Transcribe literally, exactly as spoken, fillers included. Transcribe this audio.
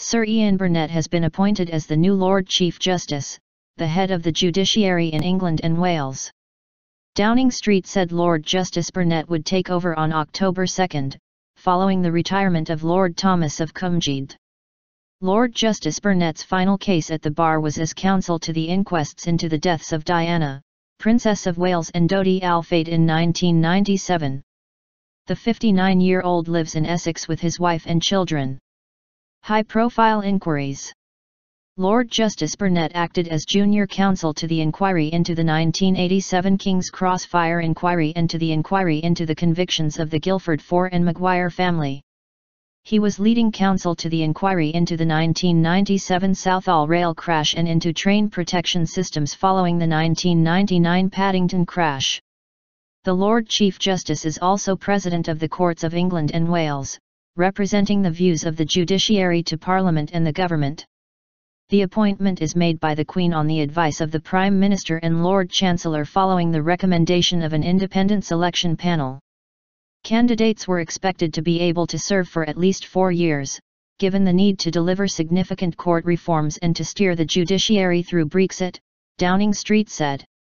Sir Ian Burnett has been appointed as the new Lord Chief Justice, the head of the judiciary in England and Wales. Downing Street said Lord Justice Burnett would take over on October second, following the retirement of Lord Thomas of Cwmgiedd. Lord Justice Burnett's final case at the bar was as counsel to the inquests into the deaths of Diana, Princess of Wales and Dodi Fayed in nineteen ninety-seven. The fifty-nine-year-old lives in Essex with his wife and children. High-profile inquiries. Lord Justice Burnett acted as junior counsel to the inquiry into the nineteen eighty-seven King's Cross fire inquiry and to the inquiry into the convictions of the Guildford Four and Maguire family. He was leading counsel to the inquiry into the nineteen ninety-seven Southall rail crash and into train protection systems following the nineteen ninety-nine Paddington crash. The Lord Chief Justice is also President of the Courts of England and Wales, representing the views of the judiciary to Parliament and the government. The appointment is made by the Queen on the advice of the Prime Minister and Lord Chancellor following the recommendation of an independent selection panel. Candidates were expected to be able to serve for at least four years, given the need to deliver significant court reforms and to steer the judiciary through Brexit, Downing Street said.